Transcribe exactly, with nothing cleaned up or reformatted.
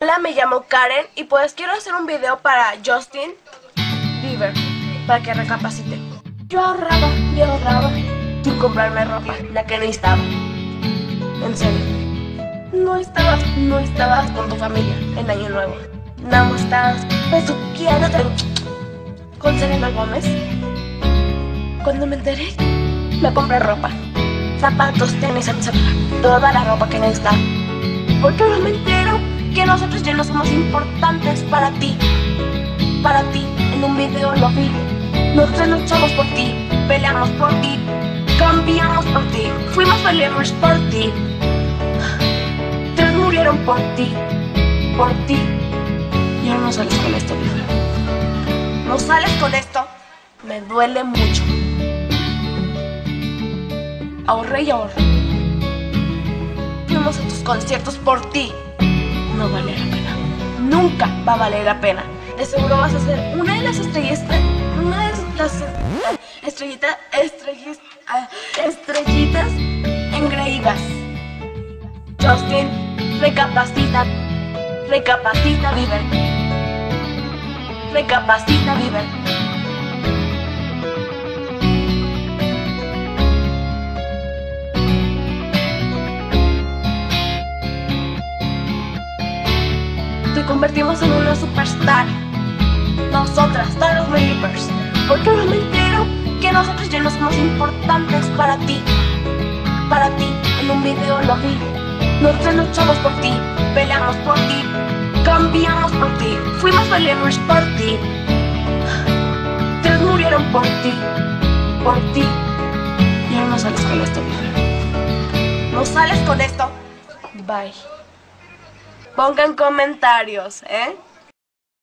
Hola, me llamo Karen y pues quiero hacer un video para Justin Bieber, para que recapacite. Yo ahorraba y ahorraba sin comprarme ropa, la que necesitaba. En serio, no estabas, no estabas con tu familia en Año Nuevo. Nada más estabas besuqueándote con Selena Gómez. Cuando me enteré, me compré ropa, zapatos, tenis, etcétera, toda la ropa que necesitaba. Porque ahora me entero que nosotros ya no somos importantes para ti. Para ti, en un video lo vi. Nosotros luchamos por ti, peleamos por ti, cambiamos por ti, fuimos believers por ti. Tres murieron por ti, por ti. Y ahora no sales con esto, Bieber. No sales con esto, me duele mucho. Ahorré y ahorré. Fuimos a tus conciertos por ti. No vale la pena. Nunca va a valer la pena. De seguro vas a ser una de las estrellitas, una de las estrellitas, estrellitas, estrellitas engreídas. Justin, recapacita, recapacita, Bieber. Recapacita, Bieber. Te convertimos en una superstar. Nosotras, todos los believers. Porque ahora me entero que nosotros ya no somos importantes para ti. Para ti, en un video lo vi. Nosotros luchamos por ti, peleamos por ti, cambiamos por ti, fuimos believers por ti. Tres murieron por ti, por ti. Y ahora no sales con esto, Bieber. No sales con esto. Bye. Pongan comentarios, ¿eh?